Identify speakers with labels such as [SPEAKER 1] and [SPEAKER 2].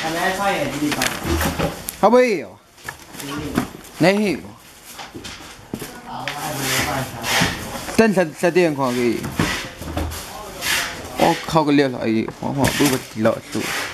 [SPEAKER 1] 来创业的地方。
[SPEAKER 2] 好不有？哪有？等他电话给。我考个6了，哎，我不落数。